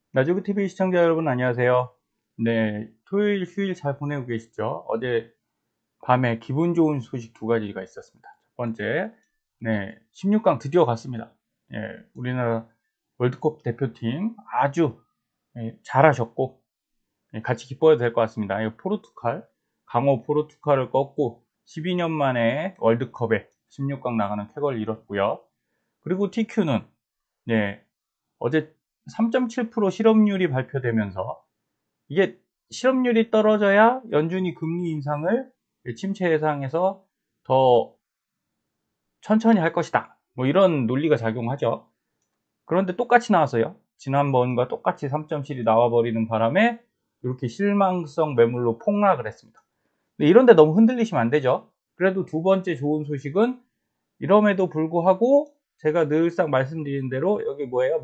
나주구 TV 시청자 여러분 안녕하세요. 네, 토요일 휴일 잘 보내고 계시죠? 어제 밤에 기분 좋은 소식 두 가지가 있었습니다. 첫 번째, 네, 16강 드디어 갔습니다. 예, 우리나라 월드컵 대표팀 아주 잘하셨고 같이 기뻐해도 될 것 같습니다. 포르투갈, 강호 포르투갈을 꺾고 12년 만에 월드컵에 16강 나가는 쾌거를 이뤘고요. 그리고 TQ는 어제 3.7% 실업률이 발표되면서 이게 실업률이 떨어져야 연준이 금리 인상을 침체 예상에서 더 천천히 할 것이다. 뭐 이런 논리가 작용하죠. 그런데 똑같이 나왔어요. 지난번과 똑같이 3.7이 나와버리는 바람에 이렇게 실망성 매물로 폭락을 했습니다. 근데 이런데 너무 흔들리시면 안 되죠. 그래도 두 번째 좋은 소식은 이럼에도 불구하고 제가 늘상 말씀드린 대로 여기 뭐예요?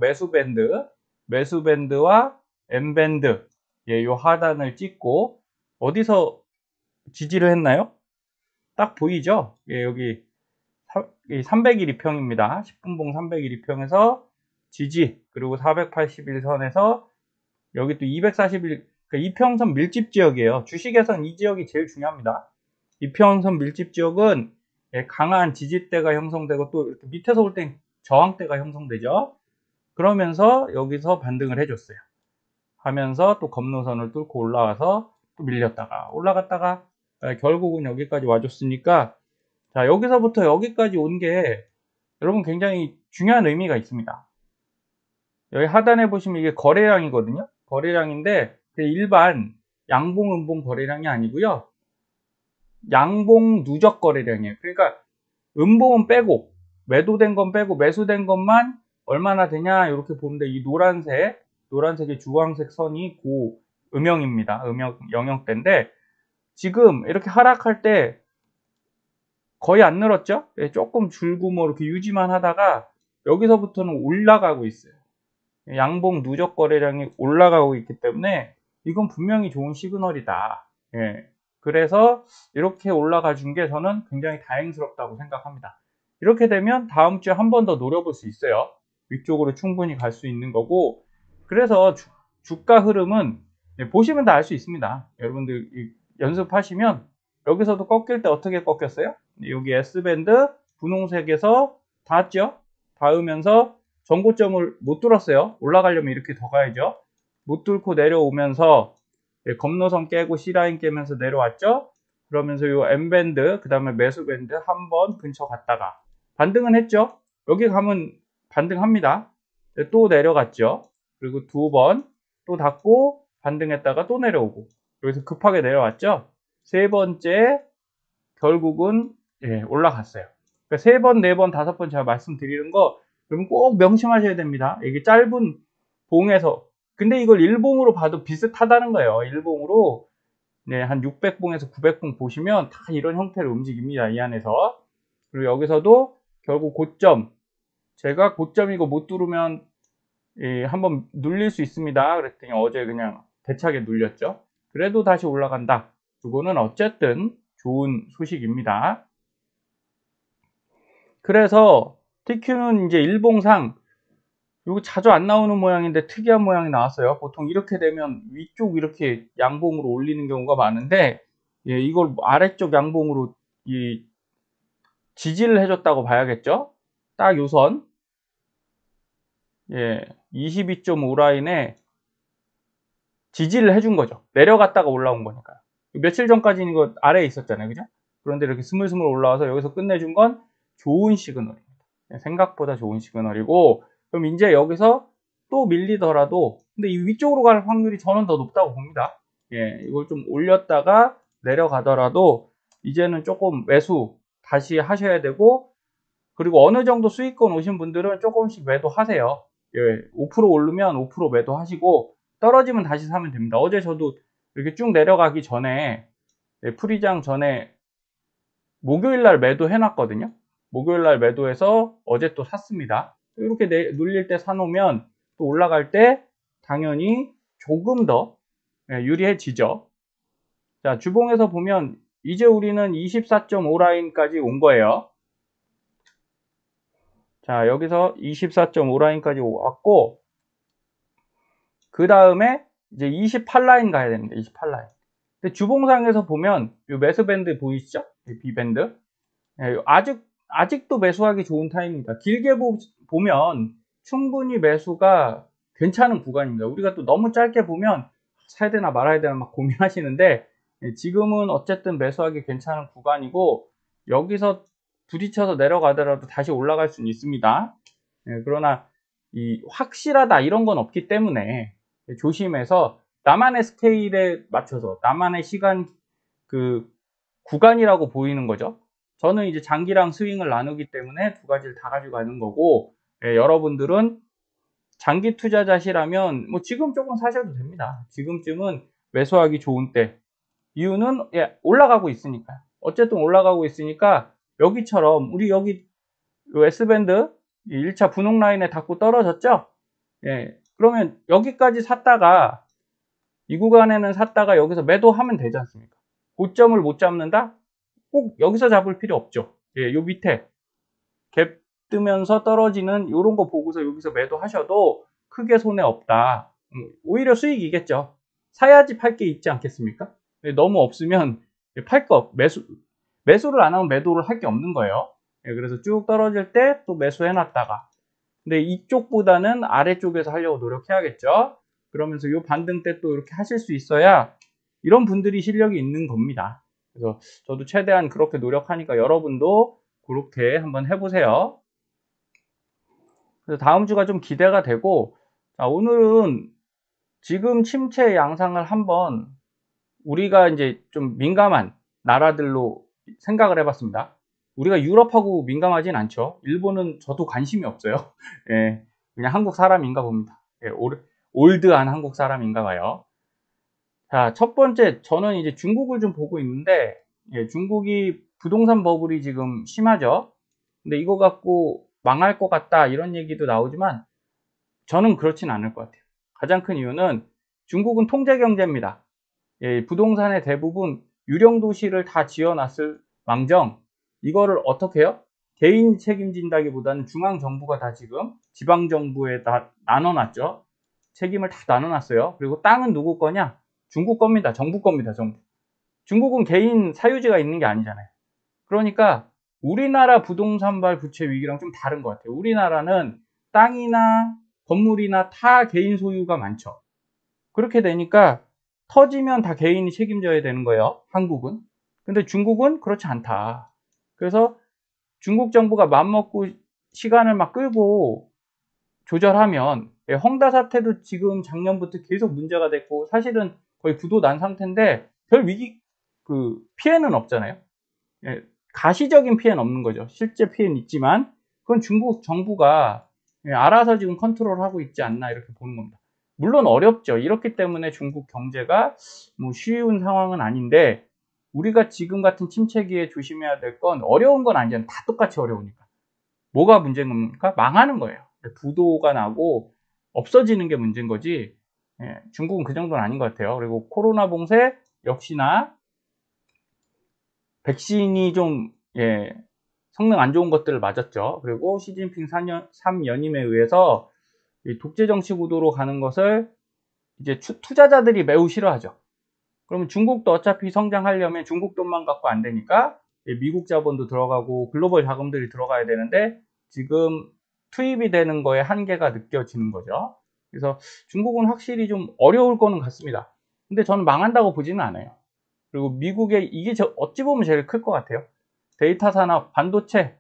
매수밴드와 M밴드 요 하단을 찍고 어디서 지지를 했나요? 딱 보이죠? 여기 300일 이평입니다. 10분봉 300일 이평에서 지지 그리고 481선에서 여기 또 241, 그러니까 이평선 밀집 지역이에요. 주식에선 이 지역이 제일 중요합니다. 이평선 밀집 지역은 강한 지지대가 형성되고 또 이렇게 밑에서 볼 땐 저항대가 형성되죠. 그러면서 여기서 반등을 해줬어요. 하면서 또 검노선을 뚫고 올라와서 또 밀렸다가 올라갔다가 결국은 여기까지 와줬으니까 자, 여기서부터 여기까지 온 게 여러분 굉장히 중요한 의미가 있습니다. 여기 하단에 보시면 이게 거래량이거든요. 거래량인데 일반 양봉, 음봉 거래량이 아니고요. 양봉 누적 거래량이에요. 그러니까 음봉은 빼고 매도된 건 빼고 매수된 것만 얼마나 되냐 이렇게 보는데 이 노란색의 주황색 선이 고 음영입니다. 음영 영역대인데 지금 이렇게 하락할 때 거의 안 늘었죠? 조금 줄고 뭐 이렇게 유지만 하다가 여기서부터는 올라가고 있어요. 양봉 누적 거래량이 올라가고 있기 때문에 이건 분명히 좋은 시그널이다. 그래서 이렇게 올라가 준 게 저는 굉장히 다행스럽다고 생각합니다. 이렇게 되면 다음 주에 한 번 더 노려볼 수 있어요. 위쪽으로 충분히 갈 수 있는 거고 그래서 주가 흐름은 보시면 다 알 수 있습니다. 여러분들 연습하시면 여기서도 꺾일 때 어떻게 꺾였어요? 여기 S밴드 분홍색에서 닿았죠? 닿으면서 전고점을 못 뚫었어요. 올라가려면 이렇게 더 가야죠. 못 뚫고 내려오면서 검노선 깨고 C라인 깨면서 내려왔죠. 그러면서 요 M밴드 그 다음에 매수밴드 한 번 근처 갔다가 반등은 했죠. 여기 가면 반등합니다. 또 내려갔죠. 그리고 두 번 또 닫고 반등했다가 또 내려오고 여기서 급하게 내려왔죠. 세 번째 결국은 올라갔어요. 그러니까 세 번, 네 번, 다섯 번 제가 말씀드리는 거 여러분 꼭 명심하셔야 됩니다. 이게 짧은 봉에서 근데 이걸 일봉으로 봐도 비슷하다는 거예요. 일봉으로 한 600봉에서 900봉 보시면 다 이런 형태로 움직입니다. 이 안에서. 그리고 여기서도 결국 고점 제가 고점이고 못 뚫으면 한번 눌릴 수 있습니다. 그랬더니 어제 그냥 대차게 눌렸죠. 그래도 다시 올라간다. 이거는 어쨌든 좋은 소식입니다. 그래서 TQ는 이제 일봉상 이거 자주 안 나오는 모양인데 특이한 모양이 나왔어요. 보통 이렇게 되면 위쪽 이렇게 양봉으로 올리는 경우가 많은데 이걸 아래쪽 양봉으로 지지를 해줬다고 봐야겠죠. 딱 요선 22.5 라인에 지지를 해준 거죠. 내려갔다가 올라온 거니까요. 며칠 전까지는 이거 아래에 있었잖아요. 그죠? 그런데 이렇게 스물스물 올라와서 여기서 끝내준 건 좋은 시그널입니다. 생각보다 좋은 시그널이고 그럼 이제 여기서 또 밀리더라도 근데 이 위쪽으로 갈 확률이 저는 더 높다고 봅니다. 이걸 좀 올렸다가 내려가더라도 이제는 조금 매수 다시 하셔야 되고 그리고 어느 정도 수익권 오신 분들은 조금씩 매도하세요. 5% 오르면 5% 매도하시고 떨어지면 다시 사면 됩니다. 어제 저도 이렇게 쭉 내려가기 전에 풀이장 전에 목요일날 매도해 놨거든요. 목요일날 매도해서 어제 또 샀습니다. 이렇게 눌릴 때 사놓으면 또 올라갈 때 당연히 조금 더 유리해지죠. 자, 주봉에서 보면 이제 우리는 24.5 라인까지 온 거예요. 자, 여기서 24.5 라인까지 왔고 그 다음에 이제 28라인 가야 됩니다. 28라인. 근데 주봉상에서 보면 이 매수밴드 보이시죠? B밴드. 예, 아직도 매수하기 좋은 타임입니다. 길게 보면 충분히 매수가 괜찮은 구간입니다. 우리가 또 너무 짧게 보면 사야 되나 말아야 되나 막 고민하시는데, 지금은 어쨌든 매수하기 괜찮은 구간이고, 여기서 부딪혀서 내려가더라도 다시 올라갈 수는 있습니다. 그러나 이 확실하다 이런 건 없기 때문에 조심해서 나만의 스케일에 맞춰서 나만의 시간 그 구간이라고 보이는 거죠. 저는 이제 장기랑 스윙을 나누기 때문에 두 가지를 다 가지고 가는 거고, 여러분들은 장기 투자자시라면 뭐 지금 조금 사셔도 됩니다. 지금쯤은 매수하기 좋은 때. 이유는 올라가고 있으니까요. 어쨌든 올라가고 있으니까 여기처럼 우리 여기 S밴드 1차 분홍 라인에 닿고 떨어졌죠? 그러면 여기까지 샀다가 이 구간에는 샀다가 여기서 매도하면 되지 않습니까? 고점을 못 잡는다? 꼭 여기서 잡을 필요 없죠. 요 밑에 갭 뜨면서 떨어지는 이런 거 보고서 여기서 매도하셔도 크게 손해 없다. 오히려 수익이겠죠. 사야지 팔 게 있지 않겠습니까? 너무 없으면 매수를 안 하면 매도를 할 게 없는 거예요. 그래서 쭉 떨어질 때 또 매수해 놨다가, 근데 이쪽보다는 아래쪽에서 하려고 노력해야겠죠. 그러면서 이 반등 때 또 이렇게 하실 수 있어야 이런 분들이 실력이 있는 겁니다. 그래서 저도 최대한 그렇게 노력하니까 여러분도 그렇게 한번 해보세요. 그래서 다음 주가 좀 기대가 되고, 자, 오늘은 지금 침체 양상을 한번 우리가 이제 좀 민감한 나라들로 생각을 해봤습니다. 우리가 유럽하고 민감하진 않죠. 일본은 저도 관심이 없어요. 그냥 한국 사람인가 봅니다. 올드한 한국 사람인가 봐요. 자, 첫 번째, 저는 이제 중국을 좀 보고 있는데, 중국이 부동산 버블이 지금 심하죠. 근데 이거 갖고 망할 것 같다 이런 얘기도 나오지만 저는 그렇진 않을 것 같아요. 가장 큰 이유는 중국은 통제 경제입니다. 부동산의 대부분 유령 도시를 다 지어놨을 망정, 이거를 어떻게 해요? 개인이 책임진다기보다는 중앙정부가 다 지금 지방정부에 다 나눠놨죠. 책임을 다 나눠놨어요. 그리고 땅은 누구 거냐? 중국 겁니다. 정부 겁니다. 정부. 중국은 개인 사유지가 있는 게 아니잖아요. 그러니까 우리나라 부동산발 부채 위기랑 좀 다른 것 같아요. 우리나라는 땅이나 건물이나 다 개인 소유가 많죠. 그렇게 되니까 터지면 다 개인이 책임져야 되는 거예요. 한국은. 근데 중국은 그렇지 않다. 그래서 중국 정부가 맘먹고 시간을 막 끌고 조절하면, 헝다 사태도 지금 작년부터 계속 문제가 됐고 사실은 거의 부도 난 상태인데 별 피해는 없잖아요. 가시적인 피해는 없는 거죠. 실제 피해는 있지만 그건 중국 정부가 알아서 지금 컨트롤하고 있지 않나 이렇게 보는 겁니다. 물론 어렵죠. 이렇기 때문에 중국 경제가 뭐 쉬운 상황은 아닌데, 우리가 지금 같은 침체기에 조심해야 될 건 어려운 건 아니잖아요. 다 똑같이 어려우니까. 뭐가 문제인 겁니까? 망하는 거예요. 부도가 나고 없어지는 게 문제인 거지, 중국은 그 정도는 아닌 것 같아요. 그리고 코로나 봉쇄 역시나 백신이 좀 성능 안 좋은 것들을 맞았죠. 그리고 시진핑 3연임에 의해서 독재 정치 구도로 가는 것을 이제 투자자들이 매우 싫어하죠. 그러면 중국도 어차피 성장하려면 중국 돈만 갖고 안 되니까 미국 자본도 들어가고 글로벌 자금들이 들어가야 되는데 지금 투입이 되는 거에 한계가 느껴지는 거죠. 그래서 중국은 확실히 좀 어려울 거는 같습니다. 근데 저는 망한다고 보지는 않아요. 그리고 미국의 이게 어찌 보면 제일 클 것 같아요. 데이터 산업, 반도체,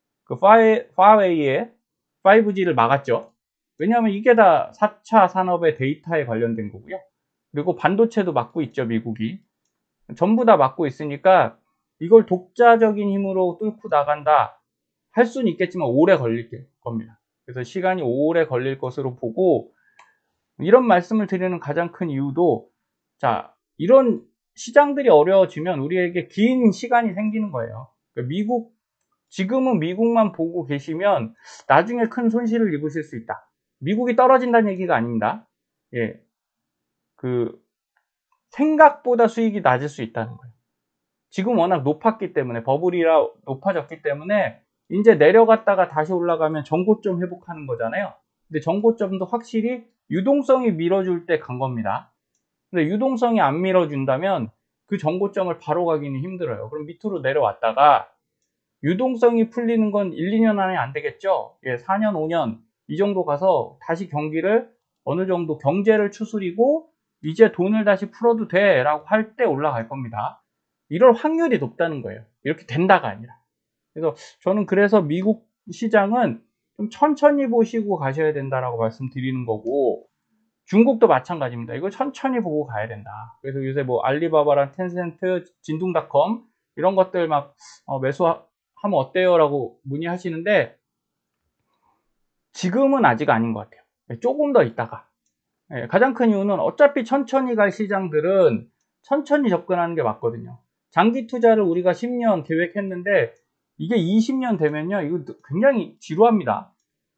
파웨이의 5G를 막았죠. 왜냐하면 이게 다 4차 산업의 데이터에 관련된 거고요. 그리고 반도체도 막고 있죠, 미국이. 전부 다 막고 있으니까 이걸 독자적인 힘으로 뚫고 나간다 할 수는 있겠지만 오래 걸릴 겁니다. 그래서 시간이 오래 걸릴 것으로 보고, 이런 말씀을 드리는 가장 큰 이유도, 자, 이런 시장들이 어려워지면 우리에게 긴 시간이 생기는 거예요. 그러니까 지금은 미국만 보고 계시면 나중에 큰 손실을 입으실 수 있다. 미국이 떨어진다는 얘기가 아닙니다. 생각보다 수익이 낮을 수 있다는 거예요. 지금 워낙 높았기 때문에, 버블이라 높아졌기 때문에 이제 내려갔다가 다시 올라가면 전고점 회복하는 거잖아요. 근데 전고점도 확실히 유동성이 밀어줄 때 간 겁니다. 근데 유동성이 안 밀어준다면 그 전고점을 바로 가기는 힘들어요. 그럼 밑으로 내려왔다가 유동성이 풀리는 건 1, 2년 안에 안 되겠죠? 예, 4년, 5년 이 정도 가서 다시 경기를 어느 정도 경제를 추스리고 이제 돈을 다시 풀어도 돼 라고 할 때 올라갈 겁니다. 이럴 확률이 높다는 거예요. 이렇게 된다가 아니라. 그래서 저는 그래서 미국 시장은 좀 천천히 보시고 가셔야 된다라고 말씀드리는 거고, 중국도 마찬가지입니다. 이거 천천히 보고 가야 된다. 그래서 요새 뭐 알리바바랑 텐센트, 진둥닷컴 이런 것들 막 매수하면 어때요? 라고 문의하시는데 지금은 아직 아닌 것 같아요. 조금 더 있다가. 가장 큰 이유는 어차피 천천히 갈 시장들은 천천히 접근하는 게 맞거든요. 장기 투자를 우리가 10년 계획했는데 이게 20년 되면요, 이거 굉장히 지루합니다.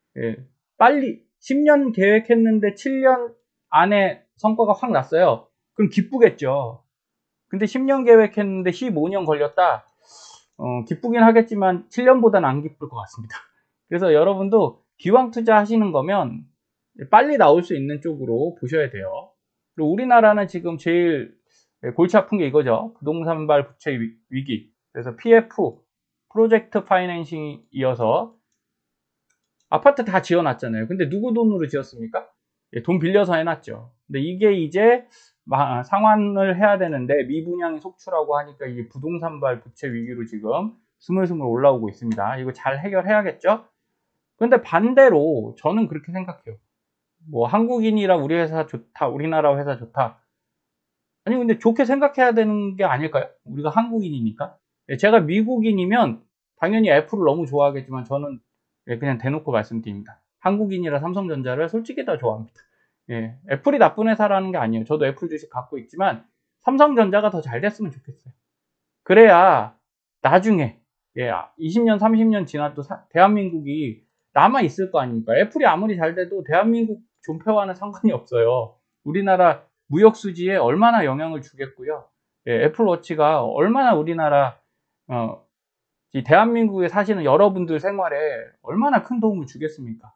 빨리 10년 계획했는데 7년 안에 성과가 확 났어요. 그럼 기쁘겠죠. 근데 10년 계획했는데 15년 걸렸다. 기쁘긴 하겠지만 7년보다는 안 기쁠 것 같습니다. 그래서 여러분도 기왕 투자하시는 거면 빨리 나올 수 있는 쪽으로 보셔야 돼요. 그리고 우리나라는 지금 제일 골치 아픈 게 이거죠. 부동산발 부채 위기. 그래서 PF, 프로젝트 파이낸싱이 이어서 아파트 다 지어놨잖아요. 근데 누구 돈으로 지었습니까? 돈 빌려서 해놨죠. 근데 이게 이제 상환을 해야 되는데 미분양이 속출하고 하니까 이게 부동산발 부채 위기로 지금 스물스물 올라오고 있습니다. 이거 잘 해결해야겠죠? 근데 반대로 저는 그렇게 생각해요. 뭐 한국인이라 우리 회사 좋다, 우리나라 회사 좋다. 아니 근데 좋게 생각해야 되는 게 아닐까요? 우리가 한국인이니까. 제가 미국인이면 당연히 애플을 너무 좋아하겠지만 저는 그냥 대놓고 말씀드립니다. 한국인이라 삼성전자를 솔직히 더 좋아합니다. 애플이 나쁜 회사라는 게 아니에요. 저도 애플 주식 갖고 있지만 삼성전자가 더 잘 됐으면 좋겠어요. 그래야 나중에 20년, 30년 지나도 대한민국이 남아 있을 거 아닙니까? 애플이 아무리 잘 돼도 대한민국 존폐와는 상관이 없어요. 우리나라 무역 수지에 얼마나 영향을 주겠고요. 애플워치가 얼마나 우리나라 이 대한민국에 사시는 여러분들 생활에 얼마나 큰 도움을 주겠습니까?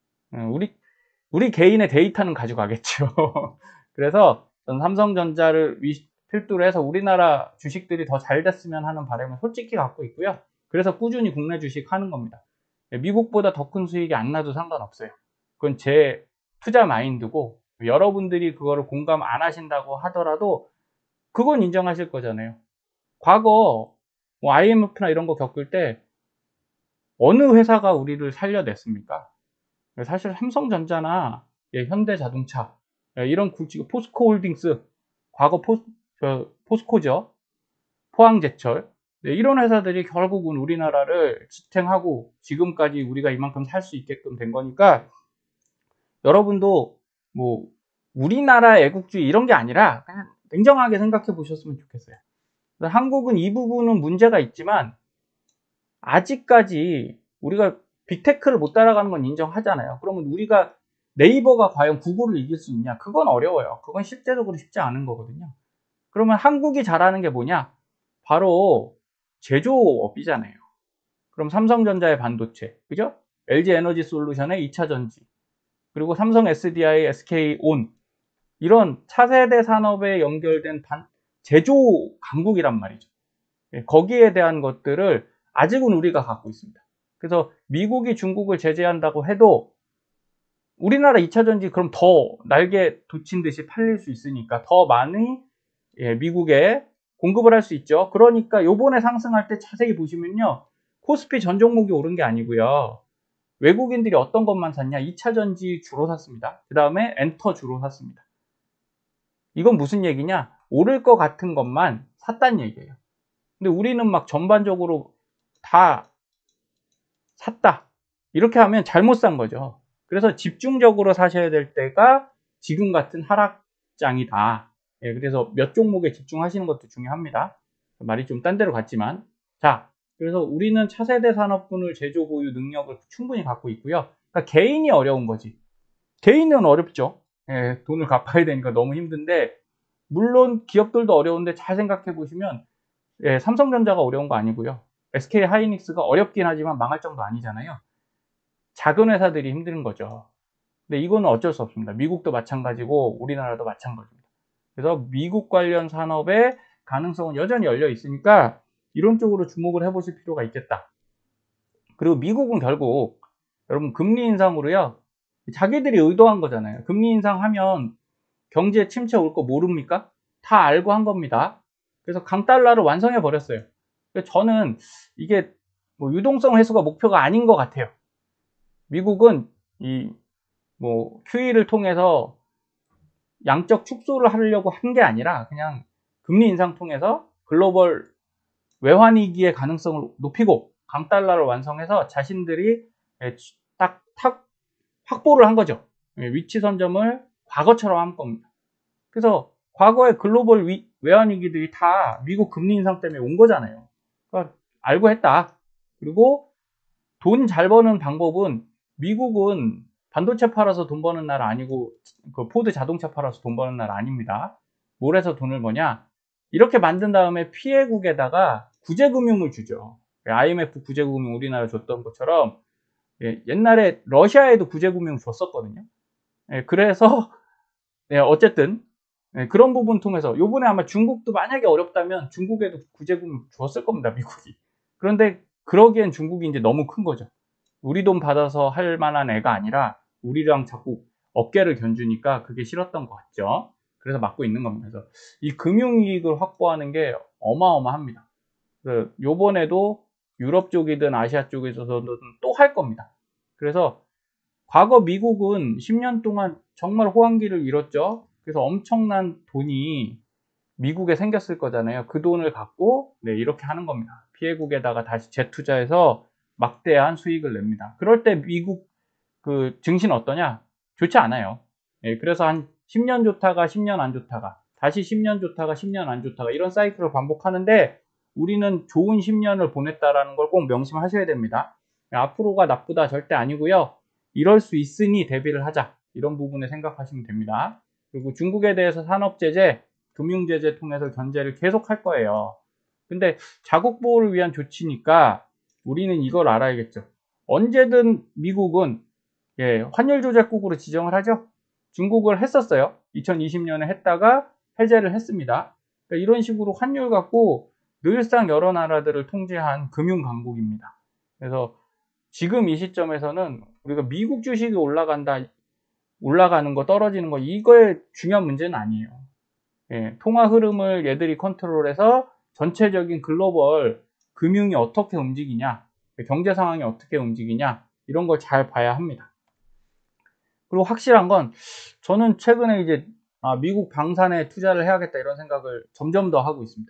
우리 개인의 데이터는 가져가겠죠. 그래서 전 삼성전자를 필두로 해서 우리나라 주식들이 더 잘 됐으면 하는 바람을 솔직히 갖고 있고요. 그래서 꾸준히 국내 주식 하는 겁니다. 미국보다 더 큰 수익이 안 나도 상관없어요. 그건 제 투자 마인드고, 여러분들이 그거를 공감 안 하신다고 하더라도 그건 인정하실 거잖아요. 과거 뭐 IMF나 이런 거 겪을 때 어느 회사가 우리를 살려냈습니까? 사실 삼성전자나 현대자동차 이런 굵직한 포스코홀딩스, 과거 포스코죠. 포항제철 이런 회사들이 결국은 우리나라를 지탱하고 지금까지 우리가 이만큼 살 수 있게끔 된 거니까, 여러분도 뭐 우리나라 애국주의 이런 게 아니라 그냥 냉정하게 생각해 보셨으면 좋겠어요. 한국은 이 부분은 문제가 있지만 아직까지 우리가 빅테크를 못 따라가는 건 인정하잖아요. 그러면 우리가 네이버가 과연 구글을 이길 수 있냐? 그건 어려워요. 그건 실제적으로 쉽지 않은 거거든요. 그러면 한국이 잘하는 게 뭐냐? 바로 제조업이잖아요. 그럼 삼성전자의 반도체, 그죠? LG에너지솔루션의 2차전지, 그리고 삼성 SDI, SK온, 이런 차세대 산업에 연결된 제조 강국이란 말이죠. 거기에 대한 것들을 아직은 우리가 갖고 있습니다. 그래서 미국이 중국을 제재한다고 해도 우리나라 2차전지 그럼 더 날개 돋친 듯이 팔릴 수 있으니까 더 많이 미국에 공급을 할 수 있죠. 그러니까 요번에 상승할 때 자세히 보시면요, 코스피 전 종목이 오른 게 아니고요, 외국인들이 어떤 것만 샀냐? 2차전지 주로 샀습니다. 그 다음에 엔터 주로 샀습니다. 이건 무슨 얘기냐? 오를 것 같은 것만 샀다는 얘기예요. 근데 우리는 막 전반적으로 다 샀다, 이렇게 하면 잘못 산 거죠. 그래서 집중적으로 사셔야 될 때가 지금 같은 하락장이다. 그래서 몇 종목에 집중하시는 것도 중요합니다. 말이 좀 딴 데로 갔지만, 자, 그래서 우리는 차세대 산업군을 제조 보유 능력을 충분히 갖고 있고요. 그러니까 개인이 어려운 거지. 개인은 어렵죠. 돈을 갚아야 되니까 너무 힘든데, 물론 기업들도 어려운데 잘 생각해 보시면 삼성전자가 어려운 거 아니고요. SK 하이닉스가 어렵긴 하지만 망할 정도 아니잖아요. 작은 회사들이 힘든 거죠. 근데 이거는 어쩔 수 없습니다. 미국도 마찬가지고 우리나라도 마찬가지입니다. 그래서 미국 관련 산업의 가능성은 여전히 열려 있으니까 이런 쪽으로 주목을 해보실 필요가 있겠다. 그리고 미국은 결국 여러분 금리 인상으로요, 자기들이 의도한 거잖아요. 금리 인상하면 경제 침체 올 거 모릅니까? 다 알고 한 겁니다. 그래서 강달러를 완성해 버렸어요. 저는 이게 뭐 유동성 회수가 목표가 아닌 것 같아요. 미국은 이 뭐 QE를 통해서 양적 축소를 하려고 한 게 아니라 그냥 금리 인상 통해서 글로벌 외환위기의 가능성을 높이고 강달러를 완성해서 자신들이 딱 확보를 한 거죠. 위치 선점을 과거처럼 한 겁니다. 그래서 과거의 글로벌 외환위기들이 다 미국 금리 인상 때문에 온 거잖아요. 그러니까 알고 했다. 그리고 돈 잘 버는 방법은, 미국은 반도체 팔아서 돈 버는 나라 아니고 그 포드 자동차 팔아서 돈 버는 나라 아닙니다. 뭘 해서 돈을 버냐? 이렇게 만든 다음에 피해국에다가 구제금융을 주죠. IMF 구제금융 우리나라 줬던 것처럼 옛날에 러시아에도 구제금융 줬었거든요. 그래서 어쨌든 그런 부분 통해서 요번에 아마 중국도 만약에 어렵다면 중국에도 구제금융 줬을 겁니다, 미국이. 그런데 그러기엔 중국이 이제 너무 큰 거죠. 우리 돈 받아서 할 만한 애가 아니라 우리랑 자꾸 어깨를 견주니까 그게 싫었던 것 같죠. 그래서 막고 있는 겁니다. 그래서 이 금융이익을 확보하는 게 어마어마합니다. 요번에도 유럽 쪽이든 아시아 쪽에서든 또 할 겁니다. 그래서 과거 미국은 10년 동안 정말 호황기를 잃었죠. 그래서 엄청난 돈이 미국에 생겼을 거잖아요. 그 돈을 갖고 이렇게 하는 겁니다. 피해국에다가 다시 재투자해서 막대한 수익을 냅니다. 그럴 때 미국 그 증시는 어떠냐? 좋지 않아요. 그래서 한 10년 좋다가 10년 안 좋다가 다시 10년 좋다가 10년 안 좋다가 이런 사이클을 반복하는데, 우리는 좋은 10년을 보냈다라는 걸 꼭 명심하셔야 됩니다. 앞으로가 나쁘다 절대 아니고요. 이럴 수 있으니 대비를 하자, 이런 부분에 생각하시면 됩니다. 그리고 중국에 대해서 산업제재, 금융제재 통해서 견제를 계속 할 거예요. 근데 자국 보호를 위한 조치니까 우리는 이걸 알아야겠죠. 언제든 미국은 환율 조작국으로 지정을 하죠. 중국을 했었어요. 2020년에 했다가 해제를 했습니다. 그러니까 이런 식으로 환율 갖고 늘상 여러 나라들을 통제한 금융 강국입니다. 그래서 지금 이 시점에서는 우리가 미국 주식이 올라가는 거, 떨어지는 거, 이거에 중요한 문제는 아니에요. 통화 흐름을 얘들이 컨트롤해서 전체적인 글로벌 금융이 어떻게 움직이냐, 경제 상황이 어떻게 움직이냐, 이런 걸 잘 봐야 합니다. 그리고 확실한 건, 저는 최근에 이제 미국 방산에 투자를 해야겠다 이런 생각을 점점 더 하고 있습니다.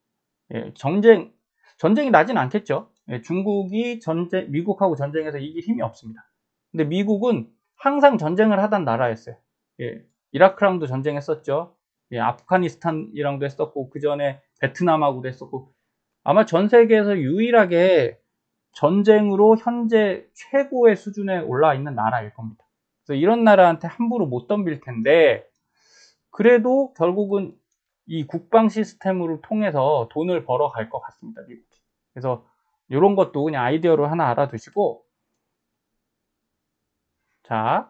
전쟁이 나진 않겠죠. 중국이 미국하고 전쟁에서 이길 힘이 없습니다. 근데 미국은 항상 전쟁을 하던 나라였어요. 이라크랑도 전쟁했었죠. 아프가니스탄이랑도 했었고, 그 전에 베트남하고도 했었고, 아마 전 세계에서 유일하게 전쟁으로 현재 최고의 수준에 올라와 있는 나라일 겁니다. 그래서 이런 나라한테 함부로 못 덤빌 텐데, 그래도 결국은 이 국방 시스템을 통해서 돈을 벌어갈 것 같습니다, 미국이. 그래서 이런 것도 그냥 아이디어로 하나 알아두시고, 자,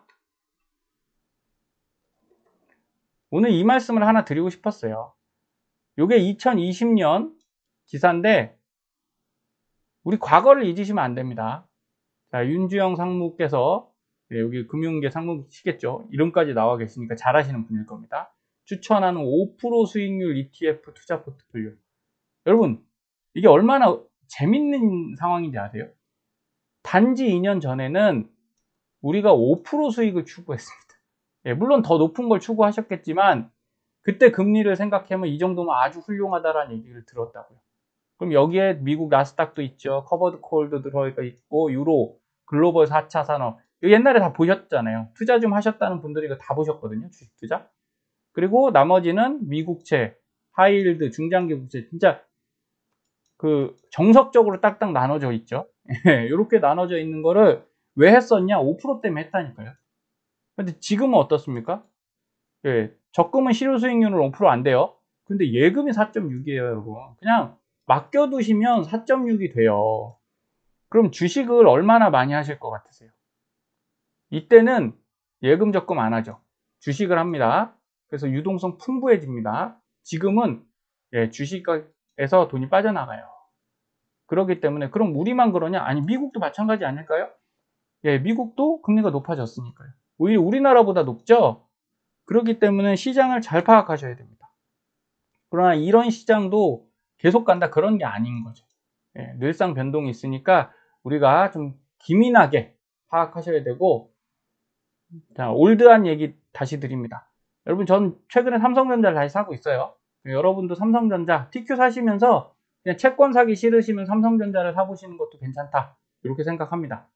오늘 이 말씀을 하나 드리고 싶었어요. 요게 2020년 기사인데 우리 과거를 잊으시면 안 됩니다. 자, 윤주영 상무께서 여기 금융계 상무시겠죠. 이름까지 나와 계시니까 잘 아시는 분일 겁니다. 추천하는 5% 수익률 ETF 투자 포트폴리오. 여러분, 이게 얼마나 재밌는 상황인지 아세요? 단지 2년 전에는 우리가 5% 수익을 추구했습니다. 물론 더 높은 걸 추구하셨겠지만 그때 금리를 생각하면 이 정도면 아주 훌륭하다라는 얘기를 들었다고요. 그럼 여기에 미국 나스닥도 있죠. 커버드 콜도 들어가 있고, 유로, 글로벌 4차 산업. 옛날에 다 보셨잖아요. 투자 좀 하셨다는 분들이 이거 다 보셨거든요. 주식 투자. 그리고 나머지는 미국채, 하이힐드, 중장기 국채. 진짜 그 정석적으로 딱딱 나눠져 있죠. 이렇게 나눠져 있는 거를 왜 했었냐? 5% 때문에 했다니까요. 근데 지금은 어떻습니까? 적금은 실효 수익률은 5% 안 돼요. 근데 예금이 4.6이에요, 여러분. 그냥 맡겨두시면 4.6이 돼요. 그럼 주식을 얼마나 많이 하실 것 같으세요? 이때는 예금 적금 안 하죠. 주식을 합니다. 그래서 유동성 풍부해집니다. 지금은 주식에서 돈이 빠져나가요. 그렇기 때문에 그럼 우리만 그러냐? 아니, 미국도 마찬가지 아닐까요? 미국도 금리가 높아졌으니까요. 오히려 우리나라보다 높죠? 그렇기 때문에 시장을 잘 파악하셔야 됩니다. 그러나 이런 시장도 계속 간다 그런 게 아닌 거죠. 늘상 변동이 있으니까 우리가 좀 기민하게 파악하셔야 되고, 자, 올드한 얘기 다시 드립니다. 여러분, 전 최근에 삼성전자를 다시 사고 있어요. 여러분도 삼성전자 TQ 사시면서 그냥 채권 사기 싫으시면 삼성전자를 사보시는 것도 괜찮다, 이렇게 생각합니다.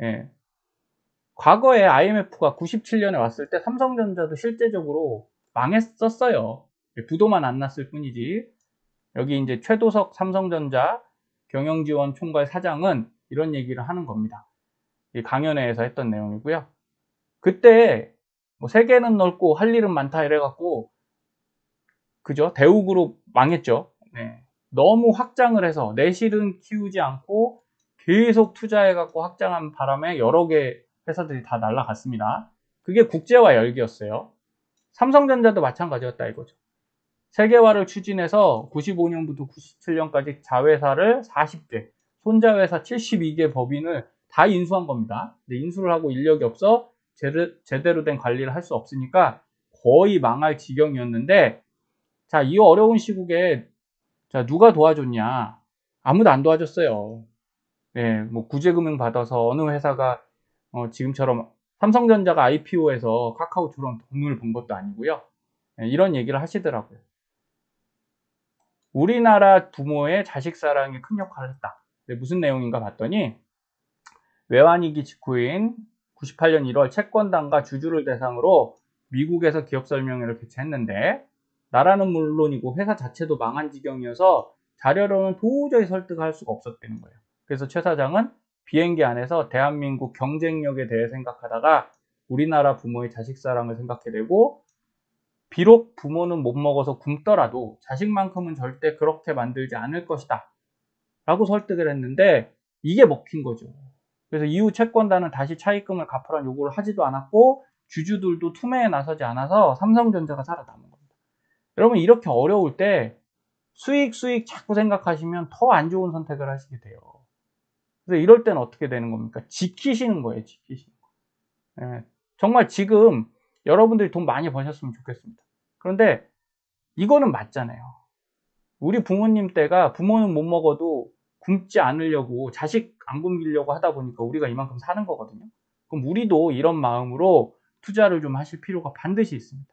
과거에 IMF가 97년에 왔을 때 삼성전자도 실제적으로 망했었어요. 부도만 안 났을 뿐이지. 여기 이제 최도석 삼성전자 경영지원 총괄 사장은 이런 얘기를 하는 겁니다. 이 강연회에서 했던 내용이고요. 그때 뭐 세계는 넓고 할 일은 많다 이래갖고, 그죠? 대우그룹 망했죠. 너무 확장을 해서 내실은 키우지 않고 계속 투자해갖고 확장한 바람에 여러 개 회사들이 다 날아갔습니다. 그게 국제화 열기였어요. 삼성전자도 마찬가지였다 이거죠. 세계화를 추진해서 95년부터 97년까지 자회사를 40개, 손자회사 72개 법인을 다 인수한 겁니다. 근데 인수를 하고 인력이 없어 제대로 된 관리를 할 수 없으니까 거의 망할 지경이었는데, 자, 이 어려운 시국에 자, 누가 도와줬냐? 아무도 안 도와줬어요. 뭐 구제금융 받아서 어느 회사가 지금처럼 삼성전자가 IPO에서 카카오처럼 돈을 번 것도 아니고요. 이런 얘기를 하시더라고요. 우리나라 부모의 자식 사랑이 큰 역할을 했다. 무슨 내용인가 봤더니, 외환위기 직후인 98년 1월 채권단과 주주를 대상으로 미국에서 기업 설명회를 개최했는데, 나라는 물론이고 회사 자체도 망한 지경이어서 자료로는 도저히 설득할 수가 없었다는 거예요. 그래서 최 사장은 비행기 안에서 대한민국 경쟁력에 대해 생각하다가 우리나라 부모의 자식 사랑을 생각해 내고, 비록 부모는 못 먹어서 굶더라도 자식만큼은 절대 그렇게 만들지 않을 것이다 라고 설득을 했는데, 이게 먹힌 거죠. 그래서 이후 채권단은 다시 차입금을 갚으라는 요구를 하지도 않았고, 주주들도 투매에 나서지 않아서 삼성전자가 살아남은 겁니다. 여러분, 이렇게 어려울 때 수익 자꾸 생각하시면 더 안 좋은 선택을 하시게 돼요. 그래서 이럴 때는 어떻게 되는 겁니까? 지키시는 거예요. 지키시는 거. 정말 지금 여러분들이 돈 많이 버셨으면 좋겠습니다. 그런데 이거는 맞잖아요. 우리 부모님 때가 부모는 못 먹어도 굶지 않으려고, 자식 안 굶기려고 하다 보니까 우리가 이만큼 사는 거거든요. 그럼 우리도 이런 마음으로 투자를 좀 하실 필요가 반드시 있습니다.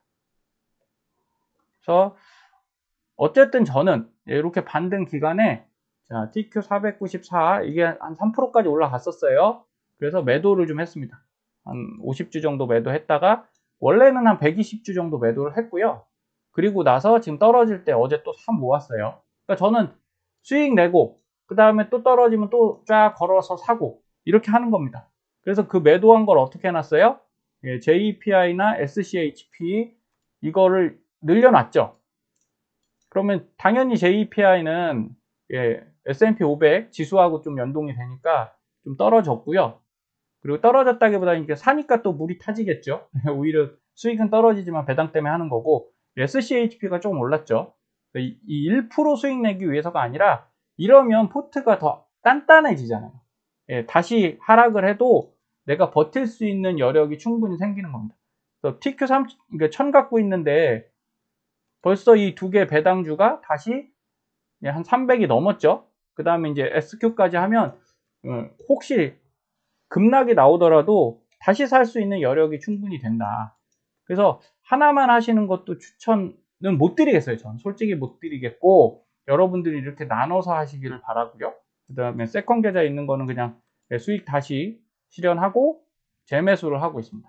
그래서 어쨌든 저는 이렇게 반등 기간에, 자, TQ494 이게 한 3%까지 올라갔었어요. 그래서 매도를 좀 했습니다. 한 50주 정도 매도했다가 원래는 한 120주 정도 매도를 했고요. 그리고 나서 지금 떨어질 때 어제 또 사 모았어요. 그러니까 저는 수익 내고 그 다음에 또 떨어지면 또 쫙 걸어서 사고 이렇게 하는 겁니다. 그래서 그 매도한 걸 어떻게 해놨어요? JPI나 SCHP 이거를 늘려놨죠. 그러면 당연히 JPI는 S&P 500 지수하고 좀 연동이 되니까 좀 떨어졌고요. 그리고 떨어졌다기보다는 이게 사니까 또 물이 타지겠죠. 오히려 수익은 떨어지지만 배당 때문에 하는 거고, SCHP가 조금 올랐죠. 이 1% 수익 내기 위해서가 아니라 이러면 포트가 더 단단해지잖아요. 다시 하락을 해도 내가 버틸 수 있는 여력이 충분히 생기는 겁니다. 그래서 TQ3, 그러니까 1000 갖고 있는데 벌써 이 두 개 배당주가 다시 한 300이 넘었죠. 그 다음에 이제 SQ까지 하면 혹시 급락이 나오더라도 다시 살 수 있는 여력이 충분히 된다. 그래서 하나만 하시는 것도 추천은 못 드리겠어요. 전 솔직히 못 드리겠고, 여러분들이 이렇게 나눠서 하시기를 바라고요. 그 다음에 세컨 계좌 있는 거는 그냥 수익 다시 실현하고 재매수를 하고 있습니다.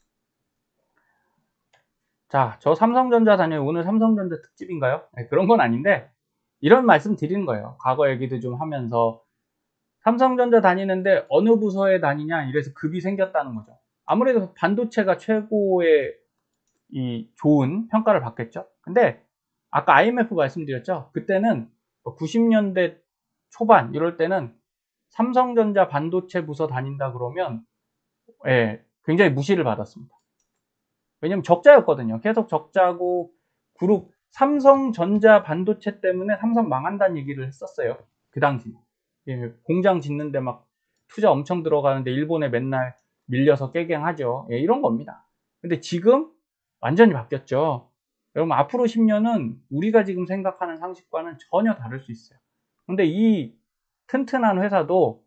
자, 저 삼성전자 다녀요. 오늘 삼성전자 특집인가요? 그런 건 아닌데 이런 말씀 드리는 거예요. 과거 얘기도 좀 하면서 삼성전자 다니는데 어느 부서에 다니냐 이래서 급이 생겼다는 거죠. 아무래도 반도체가 최고의 이 좋은 평가를 받겠죠. 근데 아까 IMF 말씀드렸죠. 그때는 90년대 초반 이럴 때는 삼성전자 반도체 부서 다닌다 그러면 굉장히 무시를 받았습니다. 왜냐면 적자였거든요. 계속 적자고 그룹 삼성전자 반도체 때문에 삼성 망한다는 얘기를 했었어요. 그 당시. 예, 공장 짓는데 막 투자 엄청 들어가는데 일본에 맨날 밀려서 깨갱하죠. 예, 이런 겁니다. 근데 지금 완전히 바뀌었죠. 여러분 앞으로 10년은 우리가 지금 생각하는 상식과는 전혀 다를 수 있어요. 근데 이 튼튼한 회사도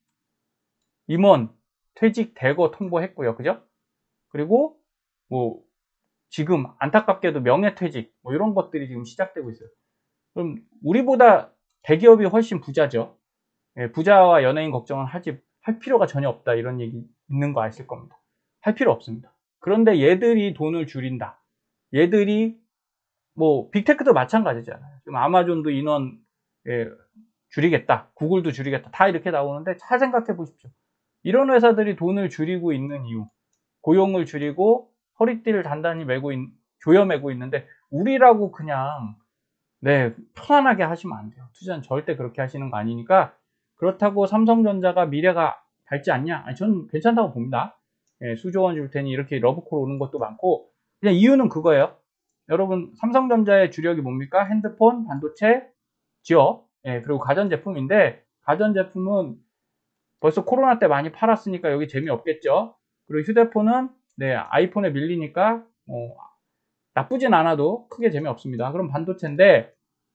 임원 퇴직 대거 통보했고요. 그죠? 그리고 뭐 지금 안타깝게도 명예퇴직 뭐 이런 것들이 지금 시작되고 있어요. 그럼 우리보다 대기업이 훨씬 부자죠. 예, 부자와 연예인 걱정은 할 필요가 전혀 없다 이런 얘기 있는 거 아실 겁니다. 할 필요 없습니다. 그런데 얘들이 돈을 줄인다. 얘들이 뭐 빅테크도 마찬가지잖아요. 지금 아마존도 인원 예, 줄이겠다. 구글도 줄이겠다. 다 이렇게 나오는데 잘 생각해 보십시오. 이런 회사들이 돈을 줄이고 있는 이유, 고용을 줄이고 허리띠를 단단히 조여매고 있는데 우리라고 그냥 네, 편안하게 하시면 안 돼요. 투자는 절대 그렇게 하시는 거 아니니까. 그렇다고 삼성전자가 미래가 밝지 않냐? 아니, 저는 괜찮다고 봅니다. 예, 수조 원 줄 테니 이렇게 러브콜 오는 것도 많고, 그냥 이유는 그거예요. 여러분, 삼성전자의 주력이 뭡니까? 핸드폰, 반도체, 지역, 예, 그리고 가전제품인데, 가전제품은 벌써 코로나 때 많이 팔았으니까 여기 재미없겠죠? 그리고 휴대폰은, 네, 아이폰에 밀리니까, 나쁘진 않아도 크게 재미없습니다. 그럼 반도체인데,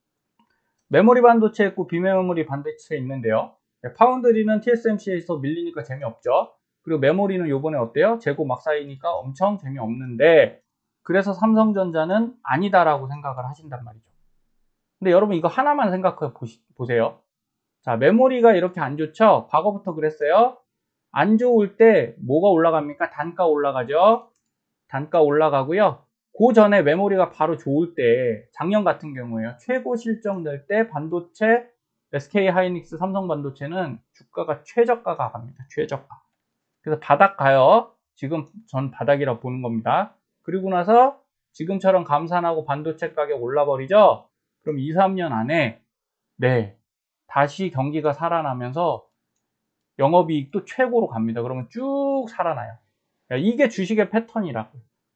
메모리 반도체 있고 비메모리 반도체 있는데요. 파운드리는 TSMC에서 밀리니까 재미없죠. 그리고 메모리는 요번에 어때요? 재고 막 쌓이니까 엄청 재미없는데 그래서 삼성전자는 아니다라고 생각을 하신단 말이죠. 근데 여러분 이거 하나만 생각해 보세요. 자, 메모리가 이렇게 안 좋죠? 과거부터 그랬어요. 안 좋을 때 뭐가 올라갑니까? 단가 올라가죠. 단가 올라가고요. 그 전에 메모리가 바로 좋을 때 작년 같은 경우에요. 최고 실적 낼 때 반도체 SK 하이닉스 삼성 반도체는 주가가 최저가가 갑니다. 최저가. 그래서 바닥 가요. 지금 전 바닥이라고 보는 겁니다. 그리고 나서 지금처럼 감산하고 반도체 가격 올라버리죠. 그럼 2, 3년 안에 네 다시 경기가 살아나면서 영업이익도 최고로 갑니다. 그러면 쭉 살아나요. 이게 주식의 패턴이라고.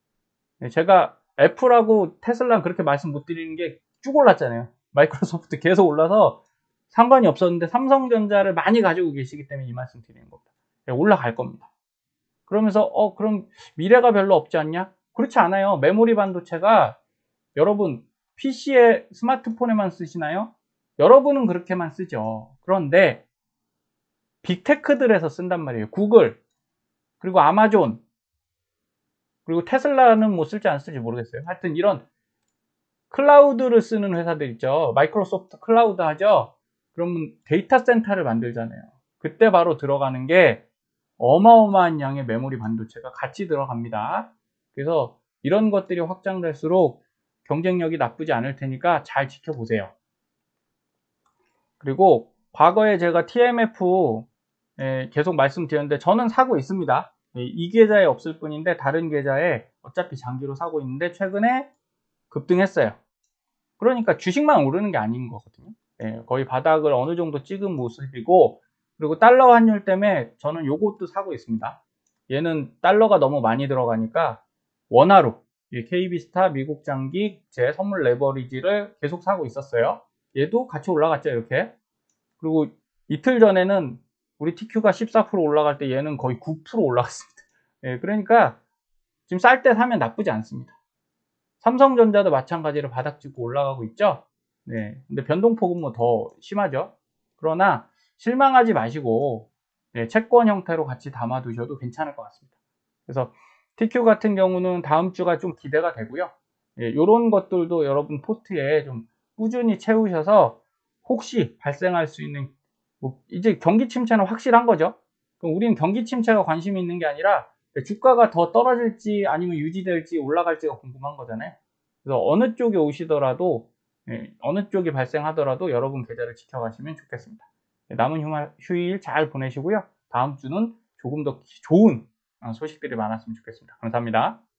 제가 애플하고 테슬라는 그렇게 말씀 못 드리는 게 쭉 올랐잖아요. 마이크로소프트 계속 올라서 상관이 없었는데 삼성전자를 많이 가지고 계시기 때문에 이 말씀 드리는 겁니다. 올라갈 겁니다. 그러면서 그럼 미래가 별로 없지 않냐? 그렇지 않아요. 메모리 반도체가 여러분 PC에 스마트폰에만 쓰시나요? 여러분은 그렇게만 쓰죠. 그런데 빅테크들에서 쓴단 말이에요. 구글 그리고 아마존 그리고 테슬라는 뭐 쓸지 안 쓸지 모르겠어요. 하여튼 이런 클라우드를 쓰는 회사들 있죠. 마이크로소프트 클라우드 하죠. 그러면 데이터 센터를 만들잖아요. 그때 바로 들어가는 게 어마어마한 양의 메모리 반도체가 같이 들어갑니다. 그래서 이런 것들이 확장될수록 경쟁력이 나쁘지 않을 테니까 잘 지켜보세요. 그리고 과거에 제가 TMF 계속 말씀드렸는데 저는 사고 있습니다. 이 계좌에 없을 뿐인데 다른 계좌에 어차피 장기로 사고 있는데 최근에 급등했어요. 그러니까 주식만 오르는 게 아닌 거거든요. 거의 바닥을 어느 정도 찍은 모습이고 그리고 달러 환율 때문에 저는 요것도 사고 있습니다. 얘는 달러가 너무 많이 들어가니까 원화로 KB스타 미국 장기 제 선물 레버리지를 계속 사고 있었어요. 얘도 같이 올라갔죠 이렇게. 그리고 이틀 전에는 우리 TQ가 14% 올라갈 때 얘는 거의 9% 올라갔습니다. 그러니까 지금 쌀 때 사면 나쁘지 않습니다. 삼성전자도 마찬가지로 바닥 찍고 올라가고 있죠. 네, 근데 변동폭은 뭐 더 심하죠. 그러나 실망하지 마시고 채권 형태로 같이 담아 두셔도 괜찮을 것 같습니다. 그래서 TQ 같은 경우는 다음 주가 좀 기대가 되고요. 이런 것들도 여러분 포트에 좀 꾸준히 채우셔서 혹시 발생할 수 있는 이제 경기 침체는 확실한 거죠. 그럼 우리는 경기 침체가 관심이 있는 게 아니라 주가가 더 떨어질지 아니면 유지될지 올라갈지가 궁금한 거잖아요. 그래서 어느 쪽이 오시더라도 어느 쪽이 발생하더라도 여러분 계좌를 지켜가시면 좋겠습니다. 남은 휴일 잘 보내시고요. 다음 주는 조금 더 좋은 소식들이 많았으면 좋겠습니다. 감사합니다.